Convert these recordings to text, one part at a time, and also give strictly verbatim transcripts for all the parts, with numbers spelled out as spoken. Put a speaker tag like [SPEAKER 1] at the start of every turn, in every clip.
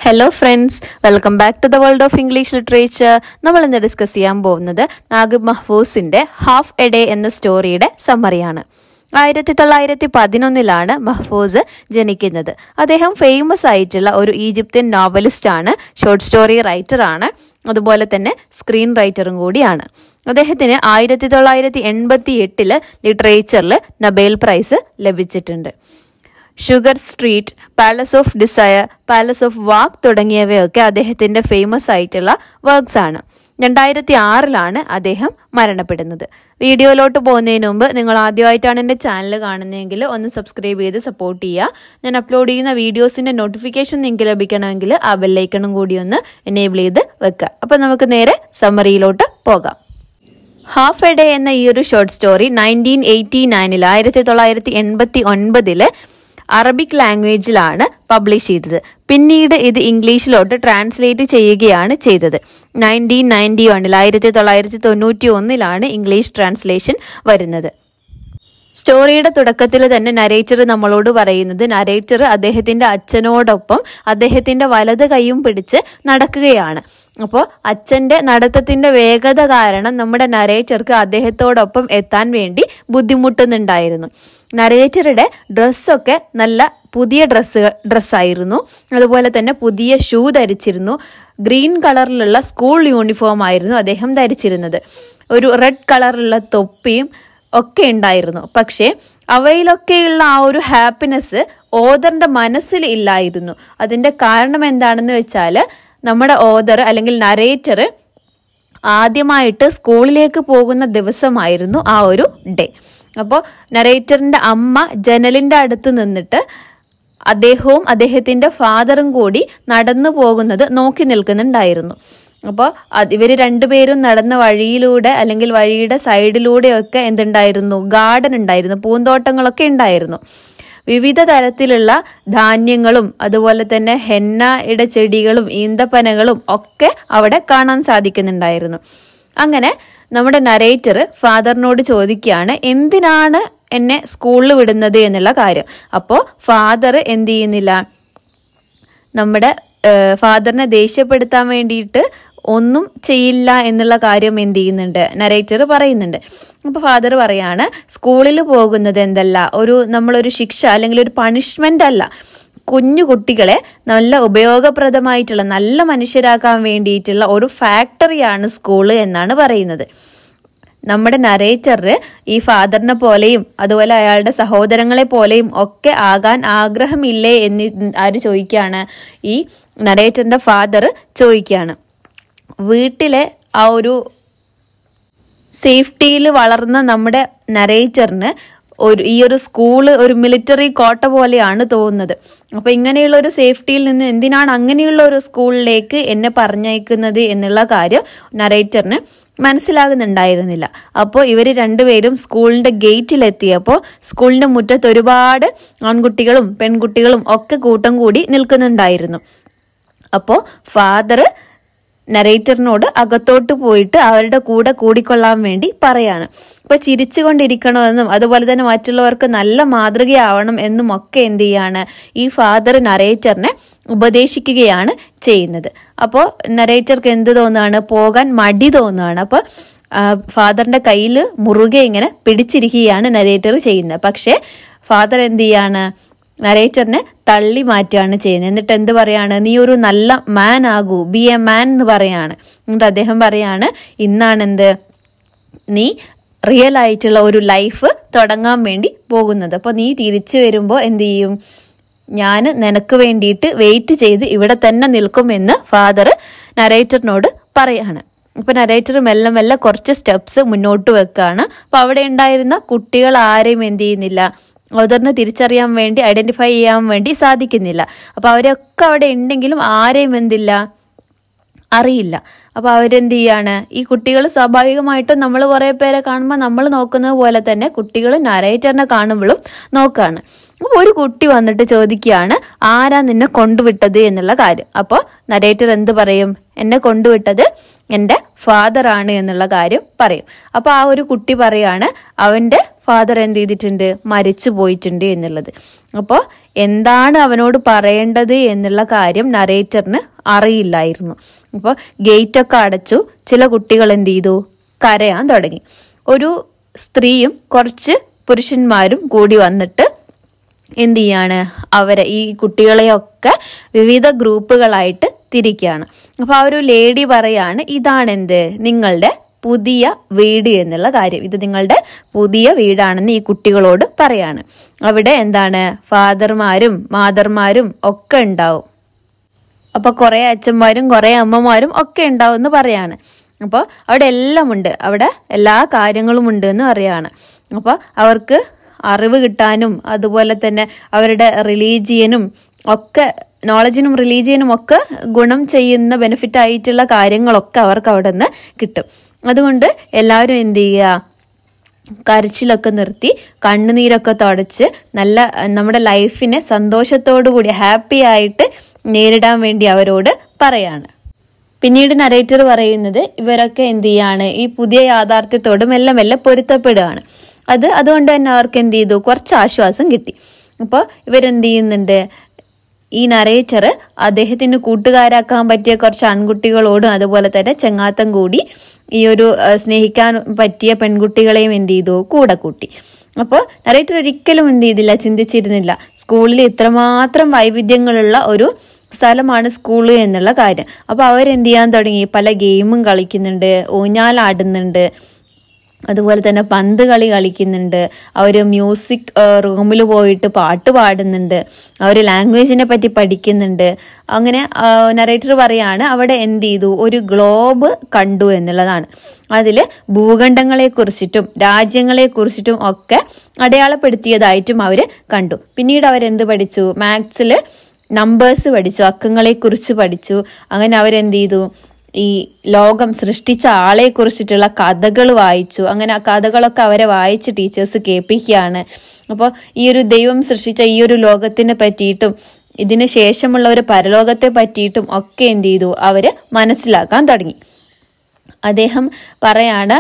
[SPEAKER 1] Hello friends, welcome back to the world of English literature. നമ്മൾ ഇന്ന് discuss ചെയ്യാൻ പോകുന്നത് നാഗിബ് മഹ്ഫൂസിന്റെ ഹാഫ് എ ഡേ എന്ന സ്റ്റോറിയുടെ സമ്മറിയാണ്. ആയിരത്തി തൊള്ളായിരത്തി പതിനൊന്നിലാണ് മഹ്ഫൂസ് ജനിക്കുന്നത്. അദ്ദേഹം ഫേമസ് ആയിട്ടുള്ള ഒരു ഈജിപ്ഷ്യൻ നോവലിസ്റ്റ് ആണ്, ഷോർട്ട് സ്റ്റോറി റൈറ്റർ ആണ്, അതുപോലെ തന്നെ സ്ക്രീൻ റൈറ്ററും കൂടിയാണ്. അദ്ദേഹത്തിന് ആയിരത്തി തൊള്ളായിരത്തി എൺപത്തി എട്ടില് ലിറ്ററേച്ചറിൽ നൊബേൽ പ്രൈസ് ലഭിച്ചിട്ടുണ്ട്. Sugar street, palace of desire, palace of walk തുടങ്ങിയവയൊക്കെ അദ്ദേഹത്തിന്റെ ഫേമസ് ആയിട്ടുള്ള വർക്ക്സ് ആണ്. രണ്ടായിരത്തി ആറിലാണ് അദ്ദേഹം മരണപ്പെടുന്നത്. വീഡിയോയിലോട്ട് പോകുന്നതിന് മുമ്പ് നിങ്ങൾ ആദ്യമായിട്ടാണ് എൻ്റെ ചാനൽ കാണുന്നതെങ്കിൽ ഒന്ന് സബ്സ്ക്രൈബ് ചെയ്ത് സപ്പോർട്ട് ചെയ്യുക. ഞാൻ അപ്ലോഡ് ചെയ്യുന്ന വീഡിയോസിന്റെ നോട്ടിഫിക്കേഷൻ നിങ്ങൾക്ക് ലഭിക്കണമെങ്കിൽ ആ ബെല്ലൈക്കണും കൂടി ഒന്ന് എനേബിൾ ചെയ്ത് വെക്കുക. അപ്പം നമുക്ക് നേരെ സമ്മറിയിലോട്ട് പോകാം. ഹാഫ് എ ഡേ എന്ന ഈ ഒരു ഷോർട്ട് സ്റ്റോറി നയൻറ്റീൻ എയ്റ്റി നയനിൽ ആയിരത്തി തൊള്ളായിരത്തി എൺപത്തി ഒൻപതില് അറബിക് ലാംഗ്വേജിലാണ് പബ്ലിഷ് ചെയ്തത്. പിന്നീട് ഇത് ഇംഗ്ലീഷിലോട്ട് ട്രാൻസ്ലേറ്റ് ചെയ്യുകയാണ് ചെയ്തത്. നയൻറ്റീൻ നയൻറ്റി വണ്ണിൽ ആയിരത്തി തൊള്ളായിരത്തി തൊണ്ണൂറ്റി ഒന്നിലാണ് ഇംഗ്ലീഷ് ട്രാൻസ്ലേഷൻ വരുന്നത്. സ്റ്റോറിയുടെ തുടക്കത്തിൽ തന്നെ നരേറ്റർ നമ്മളോട് പറയുന്നത് നരേറ്റർ അദ്ദേഹത്തിന്റെ അച്ഛനോടൊപ്പം അദ്ദേഹത്തിന്റെ വലത് കൈയും പിടിച്ച് നടക്കുകയാണ്. അപ്പോൾ അച്ഛന്റെ നടത്തത്തിന്റെ വേഗത കാരണം നമ്മുടെ നരേറ്റർക്ക് അദ്ദേഹത്തോടൊപ്പം എത്താൻ വേണ്ടി ബുദ്ധിമുട്ടുന്നുണ്ടായിരുന്നു. നരേറ്ററുടെ ഡ്രസ്സൊക്കെ നല്ല പുതിയ ഡ്രസ്സ് ഡ്രസ്സായിരുന്നു. അതുപോലെ തന്നെ പുതിയ ഷൂ ധരിച്ചിരുന്നു. ഗ്രീൻ കളറിലുള്ള സ്കൂൾ യൂണിഫോം ആയിരുന്നു അദ്ദേഹം ധരിച്ചിരുന്നത്. ഒരു റെഡ് കളറിലുള്ള തൊപ്പിയും ഒക്കെ ഉണ്ടായിരുന്നു. പക്ഷേ അവയിലൊക്കെയുള്ള ആ ഒരു ഹാപ്പിനെസ് ഓദറിന്റെ മനസ്സിൽ ഇല്ലായിരുന്നു. അതിന്റെ കാരണം എന്താണെന്ന് വെച്ചാൽ നമ്മുടെ ഓദർ അല്ലെങ്കിൽ നരേറ്റർ ആദ്യമായിട്ട് സ്കൂളിലേക്ക് പോകുന്ന ദിവസമായിരുന്നു ആ ഒരു ഡേ. അപ്പോൾ നരേറ്ററിന്റെ അമ്മ ജനലിന്റെ അടുത്ത് നിന്നിട്ട് അദ്ദേഹവും അദ്ദേഹത്തിന്റെ ഫാദറും കൂടി നടന്നു പോകുന്നത് നോക്കി നിൽക്കുന്നുണ്ടായിരുന്നു. അപ്പോൾ ഇവര് രണ്ടുപേരും നടന്ന വഴിയിലൂടെ അല്ലെങ്കിൽ വഴിയുടെ സൈഡിലൂടെയൊക്കെ എന്തുണ്ടായിരുന്നു, ഗാർഡൻ ഉണ്ടായിരുന്നു, പൂന്തോട്ടങ്ങളൊക്കെ ഉണ്ടായിരുന്നു. വിവിധ തരത്തിലുള്ള ധാന്യങ്ങളും അതുപോലെ തന്നെ ഹെന്നയുടെ ചെടികളും ഈന്തപ്പനകളും ഒക്കെ അവിടെ കാണാൻ സാധിക്കുന്നുണ്ടായിരുന്നു. അങ്ങനെ നമ്മുടെ നരേറ്റർ ഫാദറിനോട് ചോദിക്കുകയാണ് എന്തിനാണ് എന്നെ സ്കൂളിൽ വിടുന്നത് എന്നുള്ള കാര്യം. അപ്പോൾ ഫാദർ എന്ത് ചെയ്യുന്നില്ല, നമ്മുടെ ഫാദറിനെ ദേഷ്യപ്പെടുത്താൻ വേണ്ടിയിട്ട് ഒന്നും ചെയ്യില്ല എന്നുള്ള കാര്യം എന്ത് ചെയ്യുന്നുണ്ട്, നരേറ്റർ പറയുന്നുണ്ട്. അപ്പൊ ഫാദർ പറയാണ് സ്കൂളിൽ പോകുന്നത് എന്തല്ല ഒരു നമ്മളൊരു ശിക്ഷ അല്ലെങ്കിൽ ഒരു പണിഷ്മെന്റ് അല്ല, കുഞ്ഞു കുട്ടികളെ നല്ല ഉപയോഗപ്രദമായിട്ടുള്ള നല്ല മനുഷ്യരാക്കാൻ വേണ്ടിയിട്ടുള്ള ഒരു ഫാക്ടറിയാണ് സ്കൂള് എന്നാണ് പറയുന്നത്. നമ്മുടെ നരേറ്ററിന് ഈ ഫാദറിനെ പോലെയും അതുപോലെ അയാളുടെ സഹോദരങ്ങളെ പോലെയും ഒക്കെ ആകാൻ ആഗ്രഹമില്ലേ എന്ന് ആര് ചോദിക്കുകയാണ്, ഈ നരേറ്ററിന്റെ ഫാദർ ചോദിക്കുകയാണ്. വീട്ടിലെ ആ ഒരു സേഫ്റ്റിയിൽ വളർന്ന നമ്മുടെ നരേറ്ററിന് ഒരു ഈ ഒരു സ്കൂള് ഒരു മിലിറ്ററി കോട്ട പോലെയാണ് തോന്നുന്നത്. അപ്പൊ ഇങ്ങനെയുള്ള ഒരു സേഫ്റ്റിയിൽ നിന്ന് എന്തിനാണ് അങ്ങനെയുള്ള ഒരു സ്കൂളിലേക്ക് എന്നെ പറഞ്ഞയക്കുന്നത് എന്നുള്ള കാര്യം നരേറ്ററിന് മനസ്സിലാകുന്നുണ്ടായിരുന്നില്ല. അപ്പോൾ ഇവര് രണ്ടുപേരും സ്കൂളിന്റെ ഗേറ്റിലെത്തിയപ്പോൾ സ്കൂളിന്റെ മുറ്റത്ത് ഒരുപാട് ആൺകുട്ടികളും പെൺകുട്ടികളും ഒക്കെ കൂട്ടം കൂടി നിൽക്കുന്നുണ്ടായിരുന്നു. അപ്പോൾ ഫാദർ നരേറ്ററിനോട് അകത്തോട്ട് പോയിട്ട് അവരുടെ കൂടെ കൂടിക്കൊള്ളാൻ വേണ്ടി പറയാണ്. ഇപ്പൊ ചിരിച്ചുകൊണ്ടിരിക്കണമെന്നും അതുപോലെ തന്നെ മറ്റുള്ളവർക്ക് നല്ല മാതൃകയാവണം എന്നും ഒക്കെ എന്ത് ചെയ്യാണ് ഈ ഫാദർ നരേറ്ററിനെ ഉപദേശിക്കുകയാണ് ചെയ്യുന്നത്. അപ്പോൾ നരേറ്റർക്ക് എന്ത് തോന്നുകയാണ്, പോകാൻ മടി തോന്നുകയാണ്. അപ്പൊ ഫാദറിന്റെ കയ്യിൽ മുറുകെ ഇങ്ങനെ പിടിച്ചിരിക്കുകയാണ് നരേറ്റർ ചെയ്യുന്നത്. പക്ഷെ ഫാദർ എന്ത് ചെയ്യാണ്, നരേറ്ററിനെ തള്ളി മാറ്റുകയാണ് ചെയ്യുന്നത്. എന്നിട്ട് എന്ത് പറയാണ്, നീ ഒരു നല്ല മാൻ ആകൂ, ബി എ മാൻ എന്ന് പറയാണ്. എന്നിട്ട് അദ്ദേഹം പറയാണ് ഇന്നാണ് എന്ത് നീ റിയൽ ആയിട്ടുള്ള ഒരു ലൈഫ് തുടങ്ങാൻ വേണ്ടി പോകുന്നത്. അപ്പൊ നീ തിരിച്ചു വരുമ്പോ എന്ത് ചെയ്യും, ഞാൻ നിനക്ക് വേണ്ടിയിട്ട് വെയിറ്റ് ചെയ്ത് ഇവിടെ തന്നെ നിൽക്കുമെന്ന് ഫാദർ നരേറ്ററിനോട് പറയാണ്. ഇപ്പൊ നരേറ്റർ മെല്ലെ മെല്ലെ കുറച്ച് സ്റ്റെപ്സ് മുന്നോട്ട് വെക്കാണ്. അപ്പൊ അവിടെ ഉണ്ടായിരുന്ന കുട്ടികൾ ആരെയും എന്ത് ചെയ്യുന്നില്ല, ഓദറിനെ തിരിച്ചറിയാൻ വേണ്ടി ഐഡന്റിഫൈ ചെയ്യാൻ വേണ്ടി സാധിക്കുന്നില്ല. അപ്പൊ അവരൊക്കെ അവിടെ ഉണ്ടെങ്കിലും ആരെയും എന്തില്ല അറിയില്ല. അപ്പൊ അവരെന്ത് ചെയ്യാണ്, ഈ കുട്ടികൾ സ്വാഭാവികമായിട്ടും നമ്മൾ കുറെ പേരെ കാണുമ്പോൾ നമ്മൾ നോക്കുന്നത് പോലെ തന്നെ കുട്ടികൾ നരേറ്ററിനെ കാണുമ്പോഴും നോക്കാണ്. അപ്പൊ ഒരു കുട്ടി വന്നിട്ട് ചോദിക്കുകയാണ് ആരാ നിന്നെ കൊണ്ടുവിട്ടത് എന്നുള്ള കാര്യം. അപ്പോൾ നരേറ്റർ എന്ത് പറയും, എന്നെ കൊണ്ടുവിട്ടത് എൻ്റെ ഫാദർ ആണ് എന്നുള്ള കാര്യം പറയും. അപ്പൊ ആ ഒരു കുട്ടി പറയാണ് അവന്റെ ഫാദർ എന്ത് ചെയ്തിട്ടുണ്ട്, മരിച്ചു പോയിട്ടുണ്ട് എന്നുള്ളത്. അപ്പോൾ എന്താണ് അവനോട് പറയേണ്ടത് എന്നുള്ള കാര്യം നരേറ്ററിന് അറിയില്ലായിരുന്നു. അപ്പോൾ ഗേറ്റൊക്കെ അടച്ചു. ചില കുട്ടികൾ എന്ത് ചെയ്തു? കരയാൻ തുടങ്ങി. ഒരു സ്ത്രീയും കുറച്ച് പുരുഷന്മാരും കൂടി വന്നിട്ട് എന്ത് ചെയ്യാണ്? അവരെ ഈ കുട്ടികളെയൊക്കെ വിവിധ ഗ്രൂപ്പുകളായിട്ട് തിരിക്കുകയാണ്. അപ്പൊ ആ ഒരു ലേഡി പറയാണ്, ഇതാണെന്ത്? നിങ്ങളുടെ പുതിയ വീട് എന്നുള്ള കാര്യം. ഇത് നിങ്ങളുടെ പുതിയ വീടാണെന്ന് ഈ കുട്ടികളോട് പറയാണ്. അവിടെ എന്താണ്? ഫാദർമാരും മാതർമാരും ഒക്കെ ഉണ്ടാവും. അപ്പൊ കുറെ അച്ഛന്മാരും കുറെ അമ്മമാരും ഒക്കെ ഉണ്ടാവും എന്ന് പറയാണ്. അപ്പോൾ അവിടെ എല്ലാം ഉണ്ട്, അവിടെ എല്ലാ കാര്യങ്ങളും ഉണ്ട് എന്ന് പറയാണ്. അപ്പോൾ അവർക്ക് അറിവ് കിട്ടാനും അതുപോലെ തന്നെ അവരുടെ റിലീജിയനും ഒക്കെ നോളജിനും റിലീജിയനും ഒക്കെ ഗുണം ചെയ്യുന്ന ബെനിഫിറ്റ് ആയിട്ടുള്ള കാര്യങ്ങളൊക്കെ അവർക്ക് അവിടെ നിന്ന് കിട്ടും. അതുകൊണ്ട് എല്ലാവരും എന്ത് ചെയ്യുക? കരച്ചിലൊക്കെ നിർത്തി കണ്ണുനീരൊക്കെ തുടച്ച് നല്ല നമ്മുടെ ലൈഫിനെ സന്തോഷത്തോടു കൂടി ഹാപ്പി ആയിട്ട് നേരിടാൻ വേണ്ടി അവരോട് പറയാണ്. പിന്നീട് നരേറ്റർ പറയുന്നത് ഇവരൊക്കെ എന്ത് ചെയ്യാണ്? ഈ പുതിയ യാഥാർത്ഥ്യത്തോട് മെല്ലെ മെല്ലെ പൊരുത്തപ്പെടുകയാണ്. അത് അതുകൊണ്ട് തന്നെ അവർക്ക് എന്ത് ചെയ്തു? കുറച്ച് ആശ്വാസം കിട്ടി. അപ്പോൾ ഇവരെന്ത് ചെയ്യുന്നുണ്ട്? ഈ നരേറ്റർ അദ്ദേഹത്തിന് കൂട്ടുകാരാക്കാൻ പറ്റിയ കുറച്ച് ആൺകുട്ടികളോടും അതുപോലെ തന്നെ ചെങ്ങാത്തം കൂടി ഈ ഒരു സ്നേഹിക്കാൻ പറ്റിയ പെൺകുട്ടികളെയും എന്ത് ചെയ്തു? കൂടെ കൂട്ടി. അപ്പോൾ നരേറ്റർ ഒരിക്കലും എന്ത് ചെയ്തില്ല? ചിന്തിച്ചിരുന്നില്ല സ്കൂളിൽ ഇത്രമാത്രം വൈവിധ്യങ്ങളുള്ള ഒരു സ്ഥലമാണ് സ്കൂള് എന്നുള്ള കാര്യം. അപ്പൊ അവരെന്ത് ചെയ്യാൻ തുടങ്ങി? പല ഗെയിമും കളിക്കുന്നുണ്ട്, ഊഞ്ഞാലാടുന്നുണ്ട്, അതുപോലെ തന്നെ പന്ത് കളി കളിക്കുന്നുണ്ട്, അവർ മ്യൂസിക് റൂമിൽ പോയിട്ട് പാട്ട് പാടുന്നുണ്ട്, അവർ ലാംഗ്വേജിനെ പറ്റി പഠിക്കുന്നുണ്ട്. അങ്ങനെ നരേറ്റർ പറയാണ് അവിടെ എന്ത് ചെയ്തു? ഒരു ഗ്ലോബ് കണ്ടു എന്നുള്ളതാണ്. അതിൽ ഭൂഖണ്ഡങ്ങളെ കുറിച്ചിട്ടും രാജ്യങ്ങളെ കുറിച്ചിട്ടും ഒക്കെ അടയാളപ്പെടുത്തിയതായിട്ടും അവര് കണ്ടു. പിന്നീട് അവരെന്ത് പഠിച്ചു? മാത്സില് നമ്പേഴ്സ് പഠിച്ചു, അക്കങ്ങളെ കുറിച്ച് പഠിച്ചു. അങ്ങനെ അവരെന്ത് ചെയ്തു? ഈ ലോകം സൃഷ്ടിച്ച ആളെ കുറിച്ചിട്ടുള്ള കഥകൾ വായിച്ചു. അങ്ങനെ ആ കഥകളൊക്കെ അവരെ വായിച്ച് ടീച്ചേഴ്സ് കേൾപ്പിക്കുകയാണ്. അപ്പോൾ ഈ ഒരു ദൈവം സൃഷ്ടിച്ച ഈ ഒരു ലോകത്തിനെ പറ്റിയിട്ടും ഇതിന് ശേഷമുള്ള ഒരു പരലോകത്തെ പറ്റിയിട്ടും ഒക്കെ എന്ത് ചെയ്തു? അവര് മനസ്സിലാക്കാൻ തുടങ്ങി. അദ്ദേഹം പറയാണ്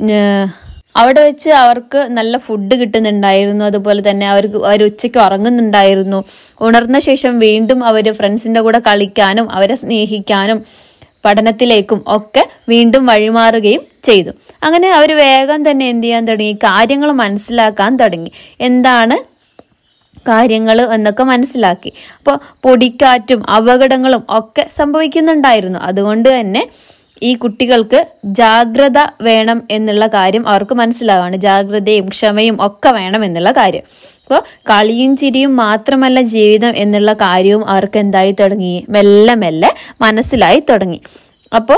[SPEAKER 1] അവിടെ വെച്ച് അവർക്ക് നല്ല ഫുഡ് കിട്ടുന്നുണ്ടായിരുന്നു, അതുപോലെ തന്നെ അവർക്ക് അവർ ഉച്ചയ്ക്ക് ഉറങ്ങുന്നുണ്ടായിരുന്നു. ഉണർന്ന ശേഷം വീണ്ടും അവർ ഫ്രണ്ട്സിന്റെ കൂടെ കളിക്കാനും അവരെ സ്നേഹിക്കാനും പഠനത്തിലേക്കും ഒക്കെ വീണ്ടും വഴിമാറുകയും ചെയ്തു. അങ്ങനെ അവർ വേഗം തന്നെ എന്ത് ചെയ്യാൻ തുടങ്ങി? കാര്യങ്ങൾ മനസ്സിലാക്കാൻ തുടങ്ങി. എന്താണ് കാര്യങ്ങൾ എന്നൊക്കെ മനസ്സിലാക്കി. അപ്പോൾ പൊടിക്കാറ്റും അപകടങ്ങളും ഒക്കെ സംഭവിക്കുന്നുണ്ടായിരുന്നു. അതുകൊണ്ട് തന്നെ ഈ കുട്ടികൾക്ക് ജാഗ്രത വേണം എന്നുള്ള കാര്യം അവർക്ക് മനസ്സിലാവാണ്. ജാഗ്രതയും ക്ഷമയും ഒക്കെ വേണം എന്നുള്ള കാര്യം. അപ്പോൾ കളിയും ചിരിയും മാത്രമല്ല ജീവിതം എന്നുള്ള കാര്യവും അവർക്ക് എന്തായി തുടങ്ങി? മെല്ലെ മെല്ലെ മനസ്സിലായി തുടങ്ങി. അപ്പോൾ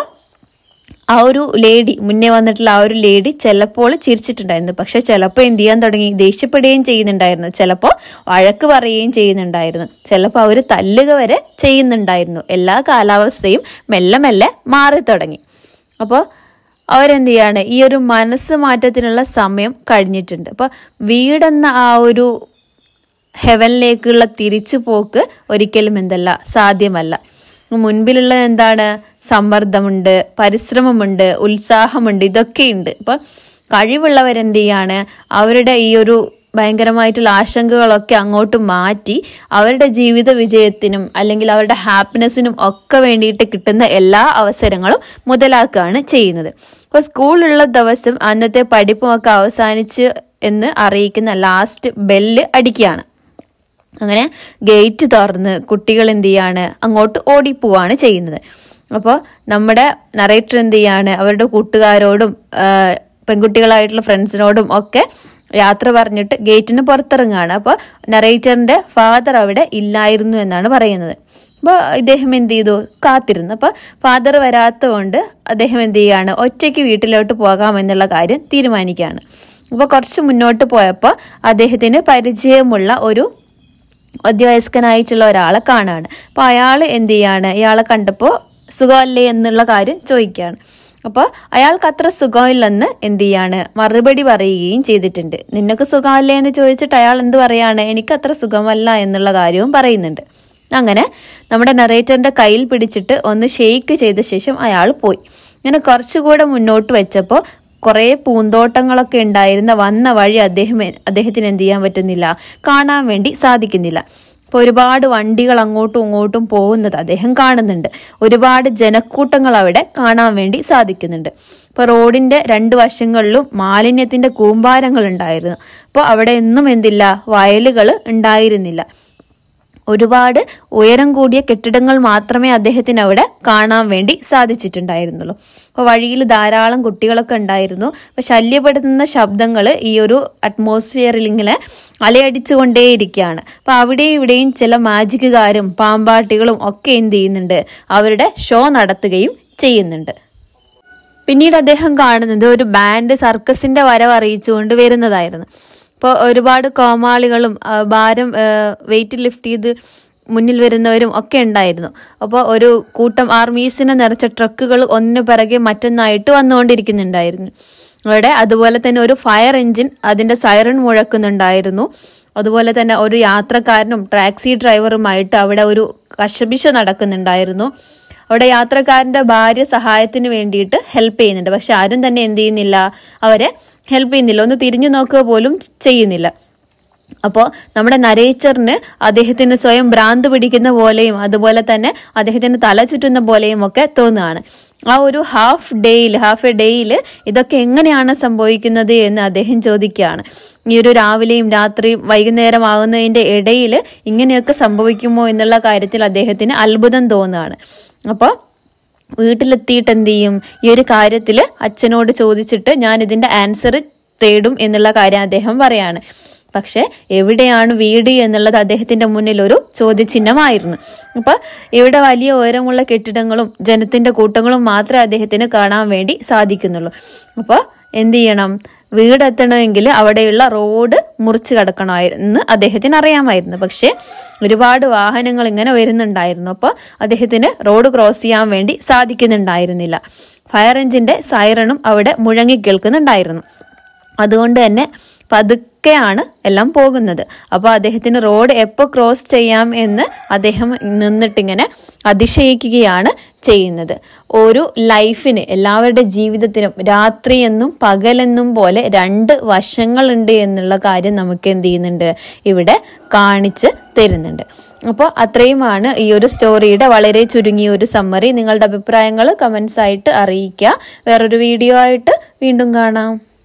[SPEAKER 1] ആ ഒരു ലേഡി, മുന്നേ വന്നിട്ടുള്ള ആ ഒരു ലേഡി ചിലപ്പോൾ ചിരിച്ചിട്ടുണ്ടായിരുന്നു, പക്ഷെ ചിലപ്പോൾ എന്ത് ചെയ്യാൻ തുടങ്ങി? ദേഷ്യപ്പെടുകയും ചെയ്യുന്നുണ്ടായിരുന്നു, ചിലപ്പോൾ വഴക്ക് പറയുകയും ചെയ്യുന്നുണ്ടായിരുന്നു, ചിലപ്പോൾ അവർ തല്ലുക വരെ ചെയ്യുന്നുണ്ടായിരുന്നു. എല്ലാ കാലാവസ്ഥയും മെല്ലെ മെല്ലെ മാറി തുടങ്ങി. അപ്പോൾ അവരെന്ത് ചെയ്യാണ്? ഈ ഒരു മനസ്സ് മാറ്റത്തിനുള്ള സമയം കഴിഞ്ഞിട്ടുണ്ട്. അപ്പോൾ വീടെന്ന ആ ഒരു ഹെവനിലേക്കുള്ള തിരിച്ചു പോക്ക് ഒരിക്കലും എന്തല്ല സാധ്യമല്ല. മുൻപിലുള്ള എന്താണ്? സമ്മർദ്ദമുണ്ട്, പരിശ്രമമുണ്ട്, ഉത്സാഹമുണ്ട്, ഇതൊക്കെയുണ്ട്. അപ്പൊ കഴിവുള്ളവരെന്ത് ചെയ്യാണ്? അവരുടെ ഈ ഒരു ഭയങ്കരമായിട്ടുള്ള ആശങ്കകളൊക്കെ അങ്ങോട്ട് മാറ്റി അവരുടെ ജീവിത വിജയത്തിനും അല്ലെങ്കിൽ അവരുടെ ഹാപ്പിനെസ്സിനും ഒക്കെ വേണ്ടിയിട്ട് കിട്ടുന്ന എല്ലാ അവസരങ്ങളും മുതലാക്കുകയാണ് ചെയ്യുന്നത്. അപ്പോൾ സ്കൂളുള്ള ദിവസം അന്നത്തെ പഠിപ്പും ഒക്കെ അവസാനിച്ച് എന്ന് അറിയിക്കുന്ന ലാസ്റ്റ് ബെല്ല് അടിക്കുകയാണ്. അങ്ങനെ ഗേറ്റ് തുറന്ന് കുട്ടികൾ എന്ത് ചെയ്യാണ്? അങ്ങോട്ട് ഓടിപ്പോവാണ് ചെയ്യുന്നത്. അപ്പോൾ നമ്മുടെ നറേറ്റർ എന്ത് ചെയ്യാണ്? അവരുടെ കൂട്ടുകാരോടും പെൺകുട്ടികളായിട്ടുള്ള ഫ്രണ്ട്സിനോടും ഒക്കെ യാത്ര പറഞ്ഞിട്ട് ഗേറ്റിന് പുറത്തിറങ്ങുകയാണ്. അപ്പോൾ നറേറ്ററിന്റെ ഫാദർ അവിടെ ഇല്ലായിരുന്നു എന്നാണ് പറയുന്നത്. അപ്പോൾ ഇദ്ദേഹം എന്ത് ചെയ്തു? കാത്തിരുന്നു. അപ്പോൾ ഫാദർ വരാത്ത കൊണ്ട് അദ്ദേഹം എന്ത് ചെയ്യാണ്? ഒറ്റയ്ക്ക് വീട്ടിലോട്ട് പോകാമെന്നുള്ള കാര്യം തീരുമാനിക്കുകയാണ്. അപ്പോൾ കുറച്ച് മുന്നോട്ട് പോയപ്പോൾ അദ്ദേഹത്തിന് പരിചയമുള്ള ഒരു മധ്യവയസ്കനായിട്ടുള്ള ഒരാളെ കാണാണ്. അപ്പോൾ അയാൾ എന്ത് ചെയ്യാണ്? ഇയാളെ കണ്ടപ്പോൾ സുഖമല്ലേ എന്നുള്ള കാര്യം ചോദിക്കുകയാണ്. അപ്പോൾ അയാൾക്ക് അത്ര സുഖമില്ലെന്ന് എന്ത് ചെയ്യാണ്? മറുപടി പറയുകയും ചെയ്തിട്ടുണ്ട്. നിനക്ക് സുഖമല്ലേ എന്ന് ചോദിച്ചിട്ട് അയാൾ എന്ത് പറയാണ്? എനിക്ക് അത്ര സുഖമല്ല എന്നുള്ള കാര്യവും പറയുന്നുണ്ട്. അങ്ങനെ നമ്മുടെ നറേറ്ററിന്റെ കയ്യിൽ പിടിച്ചിട്ട് ഒന്ന് ഷെയ്ക്ക് ചെയ്ത ശേഷം അയാൾ പോയി. ഇങ്ങനെ കുറച്ചുകൂടെ മുന്നോട്ട് വെച്ചപ്പോൾ കുറെ പൂന്തോട്ടങ്ങളൊക്കെ ഉണ്ടായിരുന്ന വന്ന വഴി അദ്ദേഹം അദ്ദേഹത്തിന് എന്ത് ചെയ്യാൻ പറ്റുന്നില്ല? കാണാൻ വേണ്ടി സാധിക്കുന്നില്ല. ഇപ്പോൾ ഒരുപാട് വണ്ടികൾ അങ്ങോട്ടും ഇങ്ങോട്ടും പോകുന്നത് അദ്ദേഹം കാണുന്നുണ്ട്. ഒരുപാട് ജനക്കൂട്ടങ്ങൾ അവിടെ കാണാൻ വേണ്ടി സാധിക്കുന്നുണ്ട്. ഇപ്പോൾ റോഡിന്റെ രണ്ട് വശങ്ങളിലും മാലിന്യത്തിന്റെ കൂമ്പാരങ്ങൾ ഉണ്ടായിരുന്നു. അപ്പോൾ അവിടെ ഒന്നും എന്തില്ല, വയലുകൾ ഉണ്ടായിരുന്നില്ല. ഒരുപാട് ഉയരം കൂടിയ കെട്ടിടങ്ങൾ മാത്രമേ അദ്ദേഹത്തിന് അവിടെ കാണാൻ വേണ്ടി സാധിച്ചിട്ടുണ്ടായിരുന്നുള്ളൂ. അപ്പോൾ വഴിയിൽ ധാരാളം കുട്ടികളൊക്കെ ഉണ്ടായിരുന്നു. അപ്പോൾ ശല്യപ്പെടുത്തുന്ന ശബ്ദങ്ങൾ ഈ ഒരു അറ്റ്മോസ്ഫിയറിൽ ഇങ്ങനെ അലയടിച്ചുകൊണ്ടേയിരിക്കുകയാണ്. അപ്പോൾ അവിടെയും ഇവിടെയും ചില മാജിക്കുകാരും പാമ്പാട്ടികളും ഒക്കെ എന്ത് ചെയ്യുന്നുണ്ട്, അവരുടെ ഷോ നടത്തുകയും ചെയ്യുന്നുണ്ട്. പിന്നീട് അദ്ദേഹം കാണുന്നത് ഒരു ബാൻഡ് സർക്കസിന്റെ വരവ് അറിയിച്ചുകൊണ്ട് വരുന്നതായിരുന്നു. ഇപ്പോൾ ഒരുപാട് കോമാളികളും ഭാരം വെയിറ്റ് ലിഫ്റ്റ് ചെയ്ത് മുന്നിൽ വരുന്നവരും ഒക്കെ ഉണ്ടായിരുന്നു. അപ്പോൾ ഒരു കൂട്ടം ആർമീസിനെ നിറച്ച ട്രക്കുകൾ ഒന്നു പിറകെ മറ്റൊന്നായിട്ട് വന്നുകൊണ്ടിരിക്കുന്നുണ്ടായിരുന്നു അവിടെ. അതുപോലെ തന്നെ ഒരു ഫയർ എഞ്ചിൻ അതിന്റെ സൈറൺ മുഴക്കുന്നുണ്ടായിരുന്നു. അതുപോലെ തന്നെ ഒരു യാത്രക്കാരനും ടാക്സി ഡ്രൈവറുമായിട്ട് അവിടെ ഒരു കശപിശ നടക്കുന്നുണ്ടായിരുന്നു. അവിടെ യാത്രക്കാരന്റെ ഭാര്യ സഹായത്തിന് വേണ്ടിയിട്ട് ഹെൽപ്പ് ചെയ്യുന്നുണ്ട്. പക്ഷെ ആരും തന്നെ എന്ത് ചെയ്യുന്നില്ല, അവരെ ഹെൽപ്പ് ചെയ്യുന്നില്ല, ഒന്ന് തിരിഞ്ഞു നോക്കുക പോലും ചെയ്യുന്നില്ല. അപ്പോൾ നമ്മുടെ നരേച്ചറിന് അദ്ദേഹത്തിന് സ്വയം ഭ്രാന്ത് പിടിക്കുന്ന പോലെയും അതുപോലെ തന്നെ അദ്ദേഹത്തിന് തല ചുറ്റുന്ന പോലെയും ഒക്കെ തോന്നുകയാണ്. ആ ഒരു ഹാഫ് ഡേയിൽ ഹാഫ് എ ഡേയിൽ ഇതൊക്കെ എങ്ങനെയാണ് സംഭവിക്കുന്നത് എന്ന് അദ്ദേഹം ചോദിക്കുകയാണ്. ഈ ഒരു രാവിലെയും രാത്രിയും വൈകുന്നേരം ആകുന്നതിന്റെ ഇടയിൽ ഇങ്ങനെയൊക്കെ സംഭവിക്കുമോ എന്നുള്ള കാര്യത്തിൽ അദ്ദേഹത്തിന് അത്ഭുതം തോന്നുകയാണ്. അപ്പോൾ വീട്ടിലെത്തിയിട്ട് എന്ത് ചെയ്യും, ഈ ഒരു കാര്യത്തിൽ അച്ഛനോട് ചോദിച്ചിട്ട് ഞാൻ ഇതിന്റെ ആൻസർ തേടും എന്നുള്ള കാര്യം അദ്ദേഹം പറയാണ്. പക്ഷെ എവിടെയാണ് വീട് എന്നുള്ളത് അദ്ദേഹത്തിന്റെ മുന്നിൽ ഒരു ചോദ്യചിഹ്നമായിരുന്നു. അപ്പൊ ഇവിടെ വലിയ ഉയരമുള്ള കെട്ടിടങ്ങളും ജനത്തിന്റെ കൂട്ടങ്ങളും മാത്രമേ അദ്ദേഹത്തിന് കാണാൻ വേണ്ടി സാധിക്കുന്നുള്ളൂ. അപ്പൊ എന്ത് ചെയ്യണം, വീടെത്തണമെങ്കിൽ അവിടെയുള്ള റോഡ് മുറിച്ച് കടക്കണമെന്ന് അദ്ദേഹത്തിന് അറിയാമായിരുന്നു. പക്ഷെ ഒരുപാട് വാഹനങ്ങൾ ഇങ്ങനെ വരുന്നുണ്ടായിരുന്നു. അപ്പോൾ അദ്ദേഹത്തിന് റോഡ് ക്രോസ് ചെയ്യാൻ വേണ്ടി സാധിക്കുന്നുണ്ടായിരുന്നില്ല. ഫയർ എഞ്ചിന്റെ സൈറണും അവിടെ മുഴങ്ങി കേൾക്കുന്നുണ്ടായിരുന്നു. അതുകൊണ്ട് തന്നെ പതുക്കെയാണ് എല്ലാം പോകുന്നത്. അപ്പോൾ അദ്ദേഹത്തിന് റോഡ് എപ്പോൾ ക്രോസ് ചെയ്യാം എന്ന് അദ്ദേഹം നിന്നിട്ടിങ്ങനെ അതിശയിക്കുകയാണ് ചെയ്യുന്നത്. ഒരു ലൈഫിന്, എല്ലാവരുടെ ജീവിതത്തിനും രാത്രിയെന്നും പകലെന്നും പോലെ രണ്ട് വശങ്ങളുണ്ട് എന്നുള്ള കാര്യം നമുക്ക് എന്ത് ചെയ്യുന്നുണ്ട്, ഇവിടെ കാണിച്ച് തരുന്നുണ്ട്. അപ്പോൾ അത്രയുമാണ് ഈ ഒരു സ്റ്റോറിയുടെ വളരെ ചുരുങ്ങിയ ഒരു സമ്മറി. നിങ്ങളുടെ അഭിപ്രായങ്ങൾ കമൻസ് ആയിട്ട് അറിയിക്കുക. വേറൊരു വീഡിയോ ആയിട്ട് വീണ്ടും കാണാം.